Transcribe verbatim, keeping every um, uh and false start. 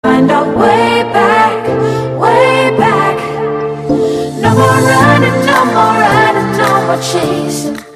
find our way back, way back. No more running, no more running, no more chasing.